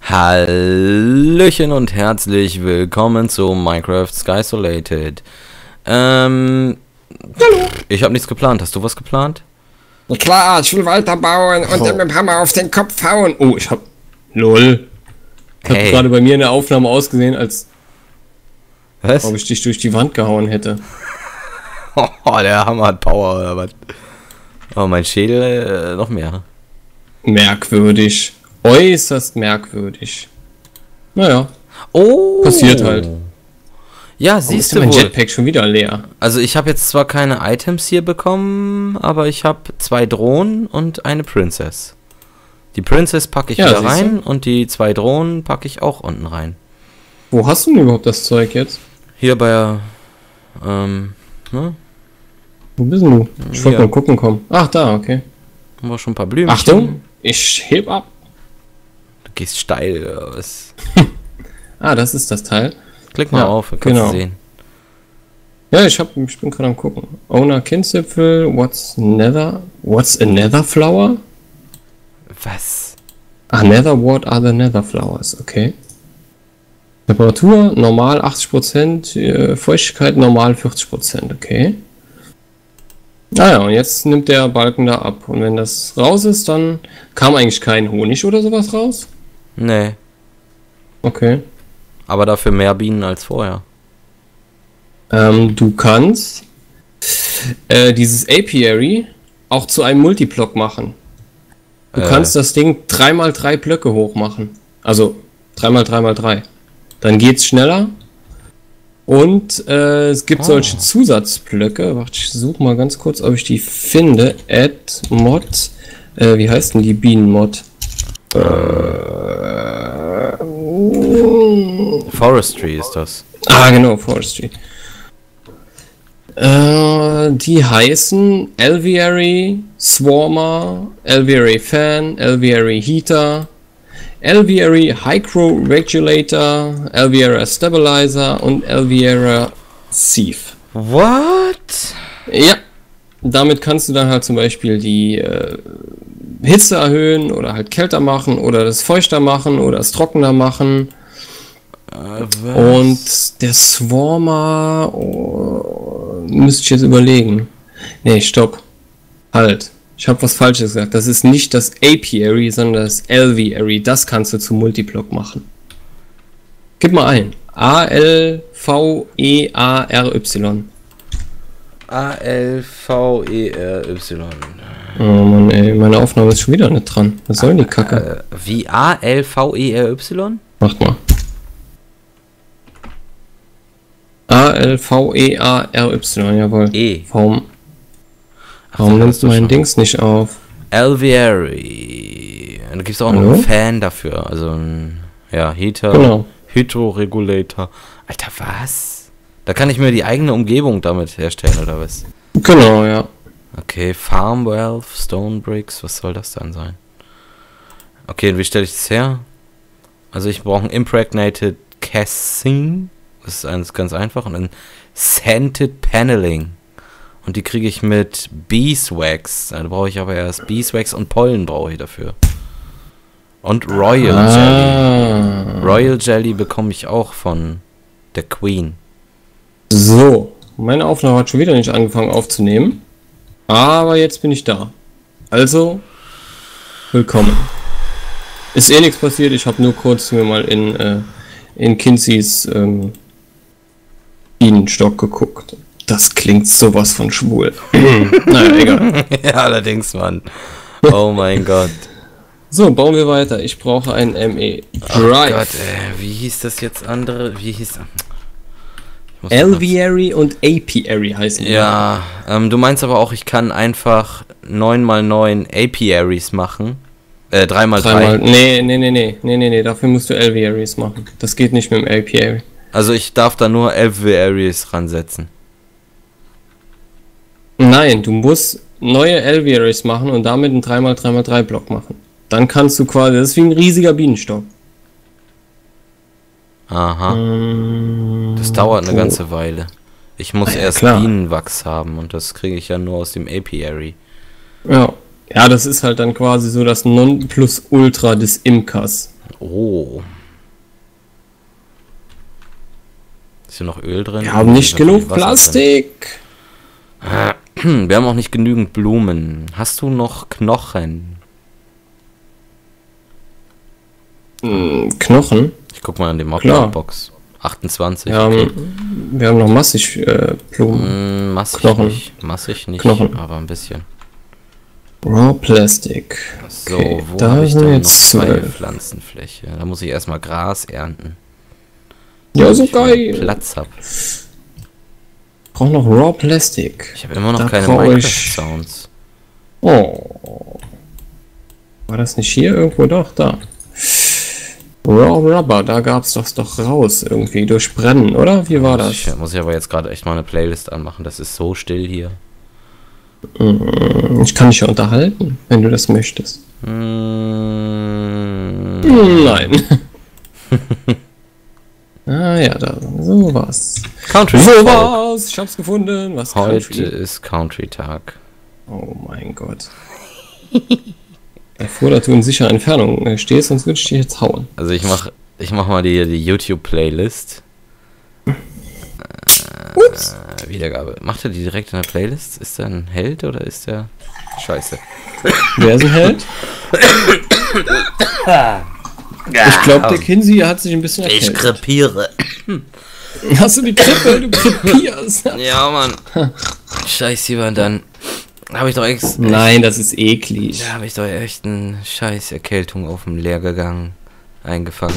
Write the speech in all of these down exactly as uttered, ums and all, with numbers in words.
Hallöchen und herzlich willkommen zu Minecraft Skysolated. Ähm, Hallo. Ich habe nichts geplant. Hast du was geplant? Na klar, ich will weiterbauen und oh. dann mit dem Hammer auf den Kopf hauen. Oh, ich hab... Lol. Ich hey. hab gerade bei mir in der Aufnahme ausgesehen, als... Was? Ob ich dich durch die Wand gehauen hätte. Oh, der Hammer hat Power, oder was? Oh, mein Schädel äh, noch mehr. Merkwürdig. Äußerst merkwürdig. Naja. Oh. Passiert halt. Ja, siehst du mein wohl. Jetpack schon wieder leer. Also ich habe jetzt zwar keine Items hier bekommen, aber ich habe zwei Drohnen und eine Princess. Die Princess packe ich ja, wieder rein du? und die zwei Drohnen packe ich auch unten rein. Wo hast du denn überhaupt das Zeug jetzt? Hier bei, ähm, ne? Wo bist du? Ich wollte mal gucken kommen. Ach, da, okay. Haben wir schon ein paar Blümchen. Achtung, ich heb ab. Du gehst steil, oder was? Ah, das ist das Teil. Klick mal ja, auf, kannst genau. du sehen. Ja, ich, hab, ich bin gerade am gucken. Owner Kindzipfel, what's nether? What's a nether flower? Was? Ah, nether, what are the nether flowers? Okay. Temperatur, normal achtzig Prozent, äh, Feuchtigkeit, normal vierzig Prozent, okay. Naja, und jetzt nimmt der Balken da ab. Und wenn das raus ist, dann kam eigentlich kein Honig oder sowas raus? Nee. Okay. Aber dafür mehr Bienen als vorher. Ähm, du kannst äh, dieses Apiary auch zu einem Multiblock machen. Du äh. kannst das Ding drei mal drei Blöcke hoch machen. Also drei mal drei mal drei. Dann geht's schneller. Und äh, es gibt oh. solche Zusatzblöcke. Warte, ich suche mal ganz kurz, ob ich die finde. Add Mod. Äh, wie heißt denn die Bienenmod? Äh, Forestry ist das. Ah, genau, Forestry. Äh, die heißen Alveary Swarmer, Alveary Fan, Alveary Heater, Alveary Hydro Regulator, Alveary Stabilizer und Alveary Sieve. What? Ja, damit kannst du dann halt zum Beispiel die äh, Hitze erhöhen oder halt kälter machen oder das feuchter machen oder es trockener machen. Äh, und der Swarmer oh, müsste ich jetzt überlegen. Nee, stopp. Halt. Ich habe was Falsches gesagt. Das ist nicht das Apiary, sondern das Alveary. Das kannst du zum Multiblock machen. Gib mal ein. A L V E A R Y. A L V E R Y. Oh Mann, ey. Meine Aufnahme ist schon wieder nicht dran. Was soll denn die Kacke? Äh, wie A L V E R Y? Macht mal. A L V E A R Y, jawohl. E. Warum? Warum nimmst du mein Dings nicht auf? Alveary. Da gibt es auch Hallo? noch einen Fan dafür. Also ein ja, Heater, genau. Hydroregulator. Alter, was? Da kann ich mir die eigene Umgebung damit herstellen, oder was? Genau, ja. Okay, Farm Wealth, Stone Bricks, was soll das dann sein? Okay, und wie stelle ich das her? Also ich brauche ein Impregnated Casing. Das ist eines ganz einfach. Und ein Scented Paneling. Und die kriege ich mit Beeswax. Da brauche ich aber erst Beeswax und Pollen brauche ich dafür. Und Royal ah. Jelly. Royal Jelly bekomme ich auch von der Queen. So, meine Aufnahme hat schon wieder nicht angefangen aufzunehmen. Aber jetzt bin ich da. Also, willkommen. Ist eh nichts passiert. Ich habe nur kurz mir mal in, äh, in Kinseys ähm, Bienenstock geguckt. Das klingt sowas von schwul. Naja, egal. Ja, allerdings, Mann. Oh mein Gott. So, bauen wir weiter. Ich brauche ein M E Drive. Oh Gott, ey. Wie hieß das jetzt andere? Wie hieß das? Alveary und Apiary heißen die. Ja, ähm, du meinst aber auch, ich kann einfach neun mal neun Apiaries machen. Äh, drei mal drei. Nee, nee, nee, nee, nee, nee, nee. Dafür musst du Alvearies machen. Das geht nicht mit dem Apiary. Also ich darf da nur Alvearies ransetzen. Nein, du musst neue Alvearies machen und damit einen drei mal drei mal drei Block machen. Dann kannst du quasi, das ist wie ein riesiger Bienenstock. Aha. Ähm, das dauert eine oh. ganze Weile. Ich muss ja, erst klar. Bienenwachs haben und das kriege ich ja nur aus dem Apiary. Ja. Ja, das ist halt dann quasi so das Nonplusultra des Imkers. Oh. Ist hier noch Öl drin? Wir haben nicht genug Plastik. Wir haben auch nicht genügend Blumen. Hast du noch Knochen? Hm, Knochen? Ich guck mal in die Mob-Box. achtundzwanzig. Wir, okay. haben, wir haben noch massig äh, Blumen. Mm, massig Knochen. nicht. Massig nicht, Knochen. aber ein bisschen. Raw Plastic. So, Okay, wo da habe ich sind denn noch jetzt zwei zwölf. Pflanzenfläche? Da muss ich erstmal Gras ernten. Ja, so damit ich mehr geil. Platz habe. Brauche noch Raw Plastic. Ich habe immer noch Da keine brauch ich- Minecraft-Sounds. Oh. War das nicht hier irgendwo? Doch, da. Raw Rubber, da gab es doch doch raus irgendwie durch Brennen, oder? Wie war das? Ich, muss ich aber jetzt gerade echt mal eine Playlist anmachen. Das ist so still hier. Ich kann dich ja unterhalten, wenn du das möchtest. Mm, Nein. Ah ja, da sowas. Country. Sowas! Ich hab's gefunden. Was Heute Country? ist Country-Tag. Oh mein Gott. Erfuhr, dass du in sicherer Entfernung äh, stehst, sonst würde ich dich jetzt hauen. Also ich mach, ich mach mal die, die YouTube-Playlist. Ups. Äh, Wiedergabe. Macht er die direkt in der Playlist? Ist er ein Held oder ist er... Scheiße. Wer ist ein Held? Ich glaube, der Kinsey hat sich ein bisschen Ich erkältet. krepiere. Hast du die Krippe? Du krepierst. Ja, Mann. Scheiße, Ivan, dann habe ich doch echt... Nein, das ist eklig. Da habe ich doch echt eine scheiß Erkältung auf dem Lehrgang eingefangen.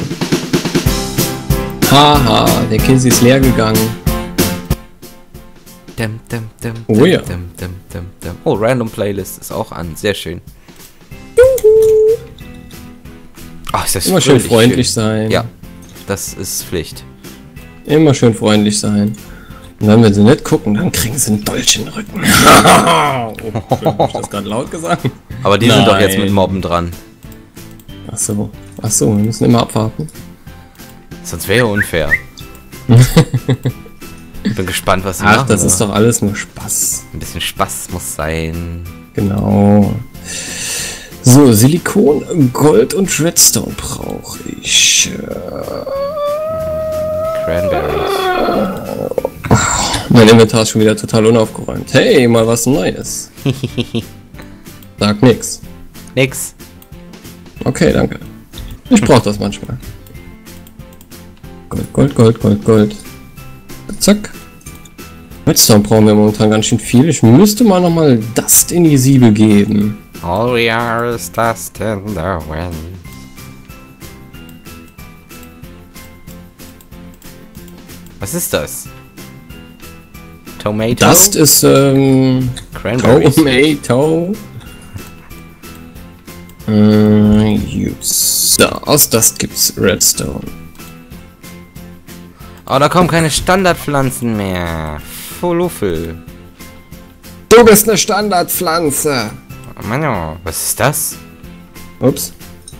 Haha, der Kinsey ist leer gegangen. Dum, dum, dum, Oh dum, ja. dum, dum, dum, dum. Oh, Random Playlist ist auch an. Sehr schön. Ach, ist das Immer schön fröhlich freundlich sein. Ja, das ist Pflicht. Immer schön freundlich sein. Und dann, wenn sie nicht gucken, dann kriegen sie einen Dolch in den Rücken. Oh, hab ich das gerade laut gesagt? Aber die sind doch jetzt Nein. mit Mobben dran. Ach so. Ach so, wir müssen immer abwarten. Sonst wäre ja unfair. Ich bin gespannt, was sie Ach, machen. das ist aber doch alles nur Spaß. ein bisschen Spaß muss sein. Genau. So, Silikon, Gold und Redstone brauche ich. Cranberries. Mein Inventar ist schon wieder total unaufgeräumt. Hey, mal was Neues. Sag nix. Nix. Okay, danke. Ich brauche das manchmal. Gold, Gold, Gold, Gold, Gold. Zack. Redstone brauchen wir momentan ganz schön viel. Ich müsste mal nochmal Dust in die Siebel geben. All we are is dust in the wind. Was ist das? Tomato? Dust ist, ähm... Cranberries. Tomato. Äh, use. So, aus Dust gibt's Redstone. Oh, da kommen keine Standardpflanzen mehr. Fuluffel. Du bist eine Standardpflanze. Oh, Mann, was ist das? Ups.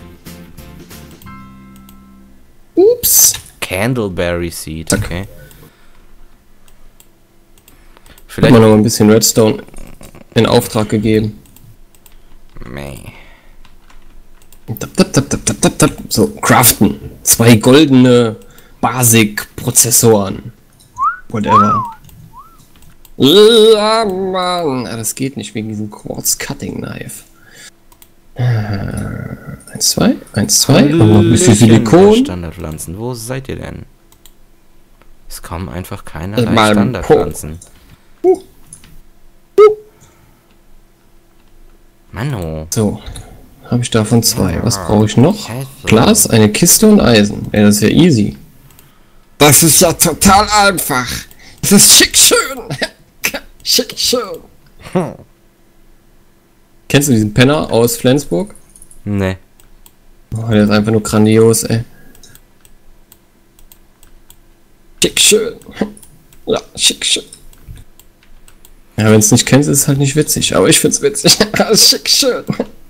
Ups. Candleberry Seed, Zack. okay. Hat man Vielleicht... noch ein bisschen Redstone in Auftrag gegeben. Meh. Tap, tap, tap, tap, tap, tap, tap. So, craften. Zwei goldene Basic-Prozessoren. Whatever. Ja, Mann. Ah, das geht nicht wegen diesem Quartz Cutting Knife. Äh, eins, zwei, eins, zwei. Und noch ein bisschen Silikon. Standardpflanzen, wo seid ihr denn? Es kommen einfach keinerlei Mal Standardpflanzen. Uh. Manno. So, habe ich davon zwei. Was brauche ich noch? Scheiße. Glas, eine Kiste und Eisen. Ja, das ist ja easy. Das ist ja total einfach. Das ist schick schön. Schick schön. Hm. Kennst du diesen Penner aus Flensburg? Ne. Oh, der ist einfach nur grandios, ey. Schick schön. Ja, schick schön. Ja, wenn es nicht kennst, ist es halt nicht witzig. Aber ich find's witzig. Schick schön.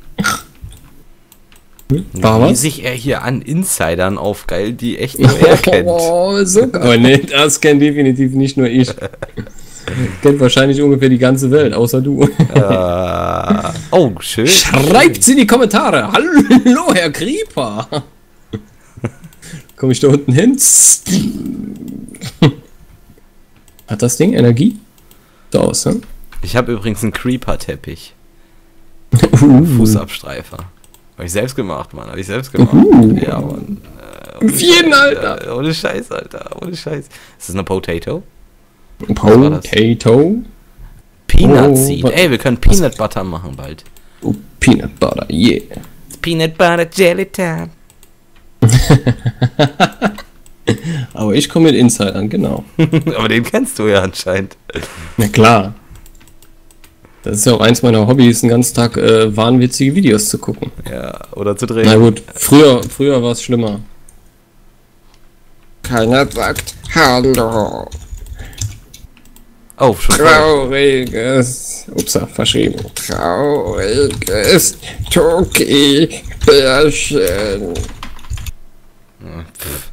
Hm, war Wie was? sich er hier an Insidern aufgeilt, die echt nur er kennt. Oh, so geil. Aber nee, das kennt definitiv nicht nur ich. Kennt wahrscheinlich ungefähr die ganze Welt, außer du. Äh, oh, schön. Schreibt's in die Kommentare. Hallo, Herr Creeper. Komme ich da unten hin? Hat das Ding Energie? So aus, ne? Ich habe übrigens einen Creeper-Teppich. Uh. Fußabstreifer. Habe ich selbst gemacht, Mann. Habe ich selbst gemacht. Uh. Ja, Mann. Äh, ohne Auf jeden, Scheiß, Alter. Ja, ohne Scheiß, Alter. Ohne Scheiß. Ist das eine Potato? Potato. Peanut Oh, Seed. was- Ey, wir können Peanut Butter machen bald. Oh, Peanut Butter, yeah. Peanut Butter Jelly Time. Aber ich komme mit Insidern, genau. Aber den kennst du ja anscheinend. Na klar. Das ist ja auch eins meiner Hobbys, den ganzen Tag äh, wahnwitzige Videos zu gucken. Ja, oder zu drehen. Na gut, früher, früher war es schlimmer. Keiner sagt Hallo. Oh, schon voll. Trauriges. Upsa, verschrieben. Trauriges Toki-Bärchen. Ja, pff.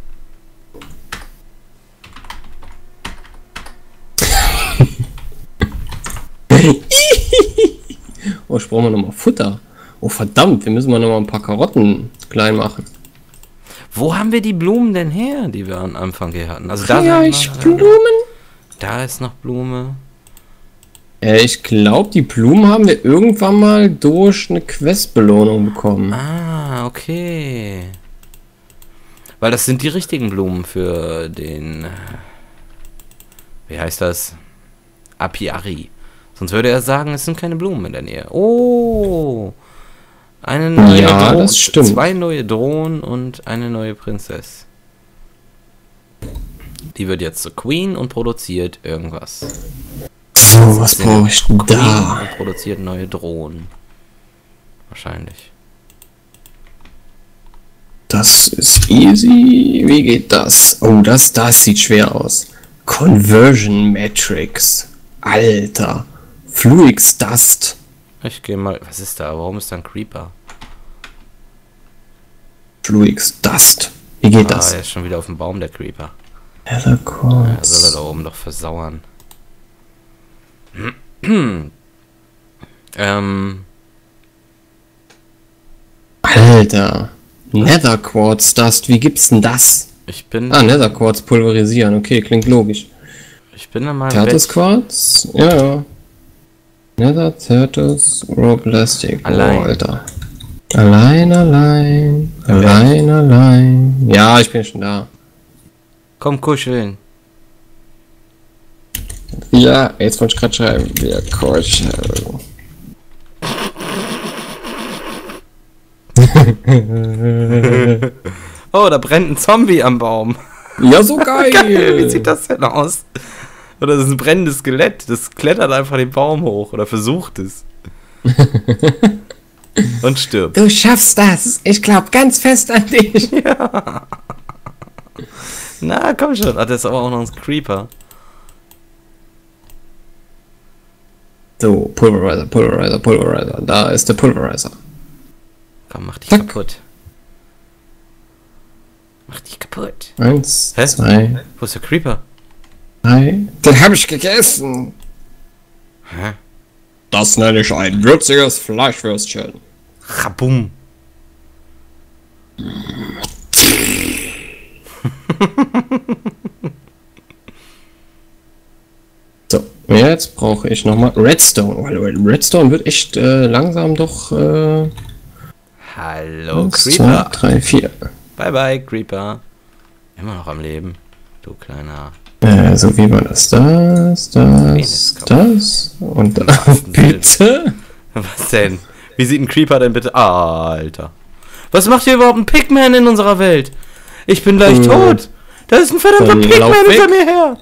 Oh, ich brauche mal nochmal Futter. Oh verdammt, wir müssen mal nochmal ein paar Karotten klein machen. Wo haben wir die Blumen denn her, die wir am Anfang hier hatten? Also da, Ja, sind ich noch, Blumen. da ist noch Blume. Äh, ich glaube, die Blumen haben wir irgendwann mal durch eine Questbelohnung bekommen. Ah, okay. Weil das sind die richtigen Blumen für den... Wie heißt das? Apiari. Sonst würde er sagen, es sind keine Blumen in der Nähe. Oh! Eine neue Ja, Drohne, das stimmt. Zwei neue Drohnen und eine neue Prinzess. Die wird jetzt zur Queen und produziert irgendwas. So, was brauche ich denn Queen da? und produziert neue Drohnen. Wahrscheinlich. Das ist easy. Wie geht das? Oh, das, das sieht schwer aus. Conversion Matrix. Alter. Fluix Dust. Ich gehe mal... Was ist da? Warum ist da ein Creeper? Fluix Dust. Wie geht Ah, das? er ist schon wieder auf dem Baum, der Creeper. Nether Ja, soll er Quartz. da oben doch versauern. ähm... Alter. Nether Quartz Dust. Wie gibt's denn das? Ich bin... Ah, Nether Quartz pulverisieren. Okay, klingt logisch. Ich bin da mal Tertus weg. Quartz? Ja, ja. Nether, Tertus, Raw Plastic. Allein. Oh, Alter. Allein, allein. Allein, allein. Ja, ich bin schon da. Komm, kuscheln. Ja, jetzt wollte ich gerade schreiben. Wir kuscheln. Oh, da brennt ein Zombie am Baum. Ja, so geil. Geil, wie sieht das denn aus? Oder das ist ein brennendes Skelett. Das klettert einfach den Baum hoch. Oder versucht es. Und stirbt. Du schaffst das. Ich glaube ganz fest an dich. Ja. Na, komm schon. Ah, das ist aber auch noch ein Creeper. So, Pulverizer, Pulverizer, Pulverizer. Da ist der Pulverizer. Komm, mach dich Zack. kaputt. Mach dich kaputt. Eins, Hä? zwei, Wo ist der Creeper? drei. Den habe ich gegessen. Hä? Das nenne ich ein würziges Fleischwürstchen. Rabum. So, jetzt brauche ich nochmal Redstone. Weil Redstone wird echt äh, langsam doch. Äh, Hallo, eins, zwei, Creeper. drei, vier. Bye, bye, Creeper. Immer noch am Leben. Du kleiner... Äh, so wie war das? Das, Penis, das, komm. das und Im das. wahrsten Sinne. Bitte? Was denn? Wie sieht ein Creeper denn bitte... Ah, Alter. Was macht hier überhaupt ein Pigman in unserer Welt? Ich bin gleich Äh, tot. Da ist ein verdammter dann Pigman lauf hinter weg. mir her.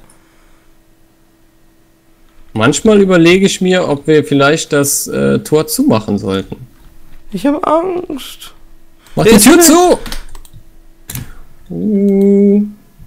Manchmal überlege ich mir, ob wir vielleicht das äh, Tor zumachen sollten. Ich habe Angst. Mach Der die ist Tür weg. zu! Uh.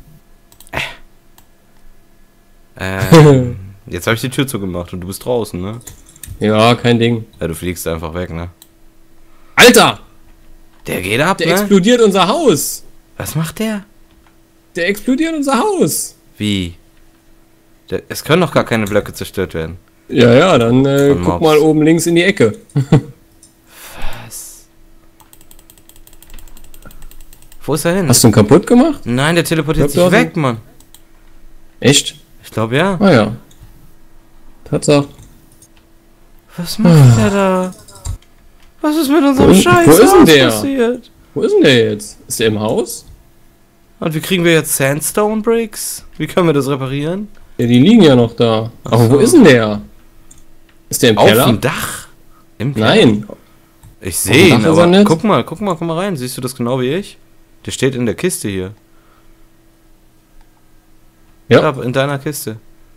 Ähm, jetzt habe ich die Tür zugemacht und du bist draußen, ne? Ja, kein Ding. Ja, du fliegst einfach weg, ne? Alter! Der geht ab, Der ne? explodiert unser Haus! Was macht der? Der explodiert unser Haus! Wie? Der, es können doch gar keine Blöcke zerstört werden. Ja, ja, dann äh, Von guck Mobs. mal oben links in die Ecke. Was? Wo ist er hin? Hast du ihn kaputt gemacht? Nein, der teleportiert Ich glaub, sich du hast weg, Mann. Echt? Ich glaube ja. Ah ja. Tatsache. Was macht der da? Was ist mit unserem Wo- Scheiß wo ist denn Haus der? passiert? Wo ist denn der jetzt? Ist der im Haus? Und wie kriegen wir jetzt Sandstone Bricks? Wie können wir das reparieren? Ja, die liegen ja noch da. Ach Aber wo so. ist denn der? Ist der im Auf Keller? dem Dach? Im Keller? Nein. Ich sehe Dach ihn, ist er aber nicht. guck mal, guck mal, guck mal rein. Siehst du das genau wie ich? Der steht in der Kiste hier. Ja. Da, in deiner Kiste.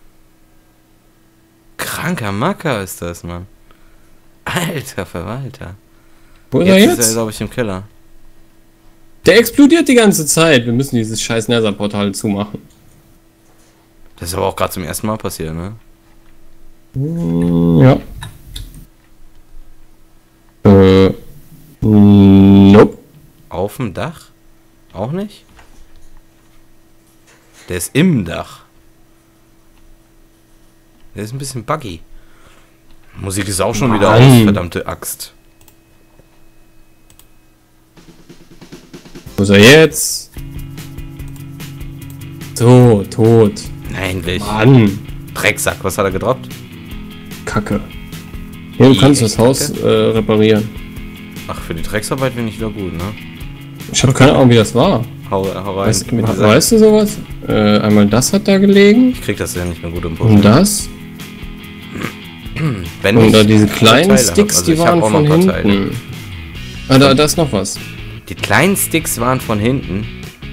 Kranker Macker ist das, Mann. Alter Verwalter. Wo ist er Jetzt ist er, jetzt? glaube ich, im Keller. Der explodiert die ganze Zeit. Wir müssen dieses scheiß Nether-Portal zumachen. Das ist aber auch gerade zum ersten Mal passiert, ne? Hm, ja. Äh. Nope. Auf dem Dach? Auch nicht? Der ist im Dach. Der ist ein bisschen buggy. Musik ist auch schon wieder Mann. aus, verdammte Axt. Wo ist er jetzt? So, tot. Endlich. Mann. Drecksack, was hat er gedroppt? Kacke. Ja, du Wie, kannst echt das Haus Kacke? äh, reparieren. Ach, für die Drecksarbeit bin ich wieder gut, ne? Ich habe keine Ahnung, wie das war. Hau, hau rein. Weißt, mit we- dieser- weißt du sowas? Äh, einmal das hat da gelegen. Ich krieg das ja nicht mehr gut im Und das. Wenn Und ich da diese alle kleinen Teile hab. Sticks, Also die ich hab waren auch noch von ein paar Teile. hinten. Ah, da, da ist noch was. Die kleinen Sticks waren von hinten.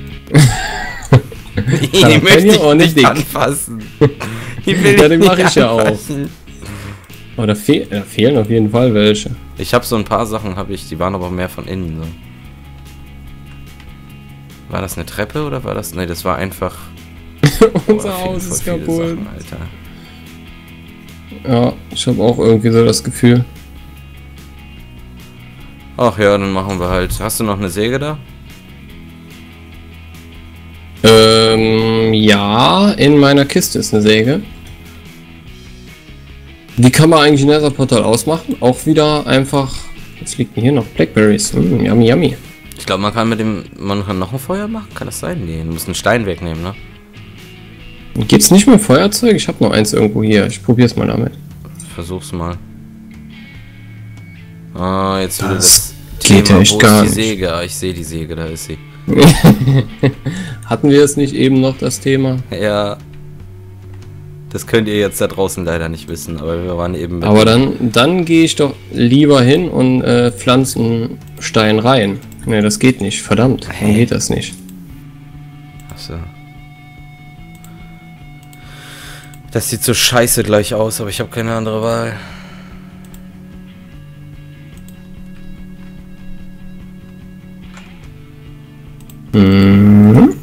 die Ja, möchte Penny ich auch nicht nicht dick. anfassen. Die will Ja, ich die nicht mach ich ja auch. anfassen. Aber da, fehl, da fehlen auf jeden Fall welche. Ich habe so ein paar Sachen, habe ich, die waren aber mehr von innen. So. War das eine Treppe oder war das? Ne, das war einfach. Unser Boah, Haus viel- ist voll viele kaputt. Sachen, Alter. Ja, ich habe auch irgendwie so das Gefühl. Ach ja, dann machen wir halt. Hast du noch eine Säge da? Ähm, ja, in meiner Kiste ist eine Säge. Wie kann man eigentlich ein Nether-Portal ausmachen? Auch wieder einfach. Was liegt denn hier noch? Blackberries. Mm, yummy, yummy. Ich glaube, man kann mit dem. Man kann noch ein Feuer machen? Kann das sein? Nee, du musst einen Stein wegnehmen, ne? Gibt's nicht mehr Feuerzeug? Ich habe noch eins irgendwo hier. Ich probier's mal damit. Versuch's mal. Ah, jetzt wieder Das das geht Thema, echt wo gar ist die nicht. Säge? Ah, ich sehe die Säge, da ist sie. Hatten wir es nicht eben noch, das Thema? Ja. Das könnt ihr jetzt da draußen leider nicht wissen, aber wir waren eben mit Aber dann, dann gehe ich doch lieber hin und äh, pflanze einen Stein rein. Ne, das geht nicht. Verdammt, dann Hey. geht das nicht. Achso. Das sieht so scheiße gleich aus, aber ich habe keine andere Wahl. Mhm.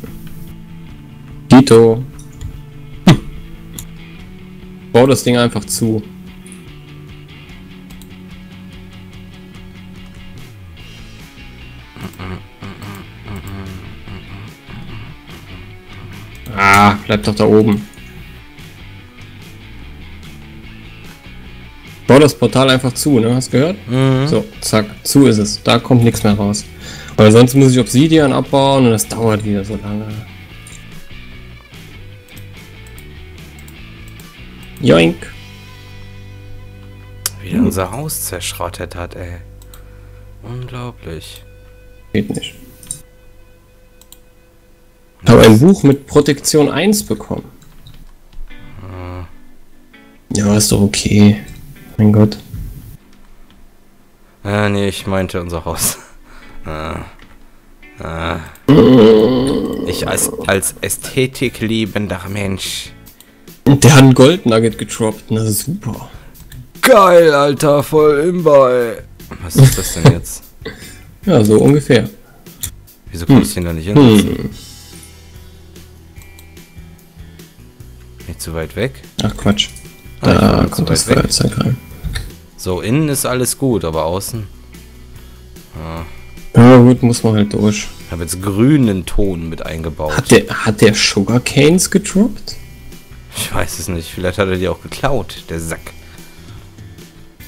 Dito. Hm. Bau das Ding einfach zu. Ah, bleib doch da oben. Bau das Portal einfach zu, ne? Hast du gehört? Mhm. So, zack, zu ist es. Da kommt nichts mehr raus. Weil sonst muss ich Obsidian abbauen und das dauert wieder so lange. Joink. Wie er unser Haus zerschrottet hat, ey. Unglaublich. Geht nicht. Ich habe ein Buch mit Protektion eins bekommen. Ja, ist doch okay. Mein Gott. Ah, nee, ich meinte unser Haus. Ah. Ah. Ich als, als Ästhetik liebender Mensch. Der hat einen Goldnugget getroppt. Das ist super. Geil, Alter, voll imbei. Was ist das denn jetzt? Ja, so ungefähr. Wieso kann ich den da nicht hinsetzen? Hm. Nicht zu weit weg? Ach Quatsch. Ah, ich war Da zu kommt das weit weg. Feuerzeug rein. So, innen ist alles gut, aber außen. Ah, Ja gut, muss man halt durch. ich habe jetzt grünen Ton mit eingebaut. Hat der, hat der Sugarcanes getroppt? Ich weiß es nicht. Vielleicht hat er die auch geklaut, der Sack.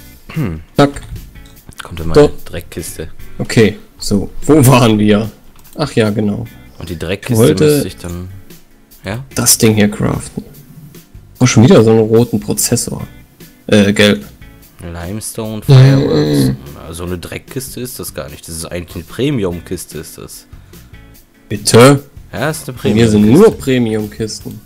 Zack. Kommt in meine So. Dreckkiste. Okay, so. Wo waren wir? Ach ja, genau. Und die Dreckkiste wollte müsste ich dann... Ja? Das Ding hier craften. Oh, schon wieder so einen roten Prozessor. Äh, gelb. Limestone Fireworks. Na, so eine Dreckkiste ist das gar nicht. Das ist eigentlich eine Premium-Kiste, ist das. Bitte? Ja, ist eine Bei Premium. mir sind nur Premium-Kisten.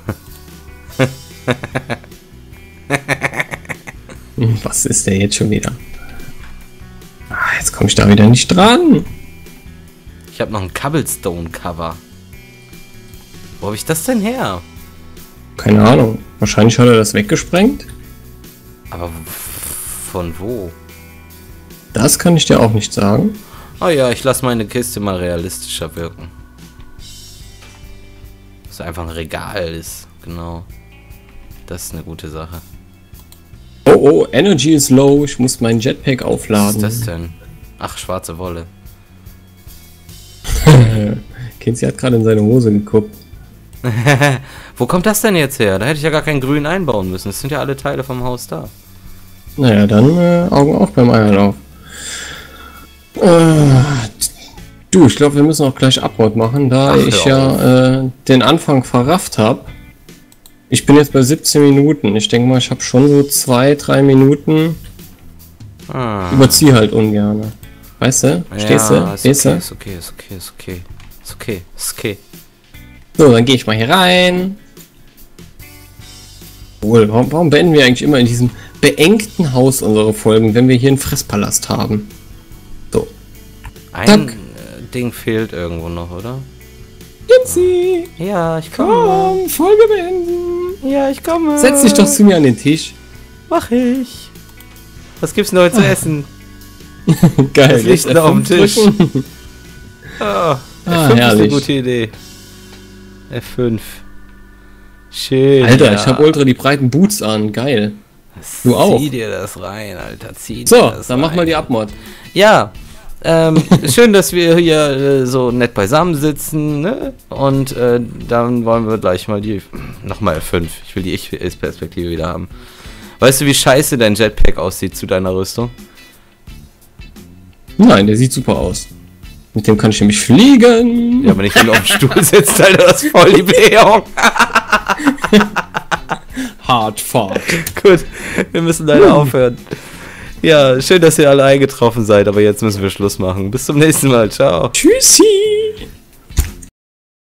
Was ist der jetzt schon wieder? Ah, jetzt komme ich da wieder nicht dran. Ich habe noch ein Cobblestone-Cover. Wo habe ich das denn her? Keine Ahnung. Wahrscheinlich hat er das weggesprengt. Aber von wo? Das kann ich dir auch nicht sagen. Oh ja, ich lasse meine Kiste mal realistischer wirken. Dass einfach ein Regal ist. Genau. Das ist eine gute Sache. Oh oh, Energy is low. Ich muss meinen Jetpack aufladen. Was ist das denn? Ach, schwarze Wolle. Kenzi hat gerade in seine Hose geguckt. Wo kommt das denn jetzt her? Da hätte ich ja gar kein Grün einbauen müssen. Das sind ja alle Teile vom Haus da. Naja, dann äh, Augen auf beim Eierlauf. Äh, du, ich glaube, wir müssen auch gleich Abmord machen, da Ach, ich ja ja äh, den Anfang verrafft habe. Ich bin jetzt bei siebzehn Minuten. Ich denke mal, ich habe schon so zwei, drei Minuten. Ah. Überzieh halt ungern. Weißt du? Stehst Ja, du? ist Stehst du? okay, ist okay, ist okay, ist okay. Ist okay, ist okay. So, dann gehe ich mal hier rein. Wohl, warum, warum beenden wir eigentlich immer in diesem beengten Haus unsere Folgen, wenn wir hier einen Fresspalast haben? So. Ein Dank. äh, Ding fehlt irgendwo noch, oder? Jitzi! Ja, ich komme. Komm, Folge beenden! Ja, ich komme. Setz dich doch zu mir an den Tisch. Mach ich. Was gibt's denn heute zu essen? Geil. Was liegt denn da auf dem Tisch? drücken. Oh, Ah, F fünf ist eine herrlich. gute Idee. F fünf. Schön. Alter, ja. ich habe ultra die breiten Boots an. Geil. Du auch. Zieh dir das rein, Alter. Zieh dir So, das dann rein. mach mal die Abmord. Ja, ähm, schön, dass wir hier äh, so nett beisammen sitzen, ne? Und äh, dann wollen wir gleich mal die, nochmal F fünf. Ich will die Ich-Perspektive wieder haben. Weißt du, wie scheiße dein Jetpack aussieht zu deiner Rüstung? Nein, der sieht super aus. Mit dem kann ich nämlich fliegen. Ja, aber nicht, wenn du auf dem Stuhl sitzt, Alter, das ist voll die Blähung. Hard Fart. Gut, wir müssen leider aufhören. Ja, schön, dass ihr alle eingetroffen seid, aber jetzt müssen wir Schluss machen. Bis zum nächsten Mal, ciao. Tschüssi.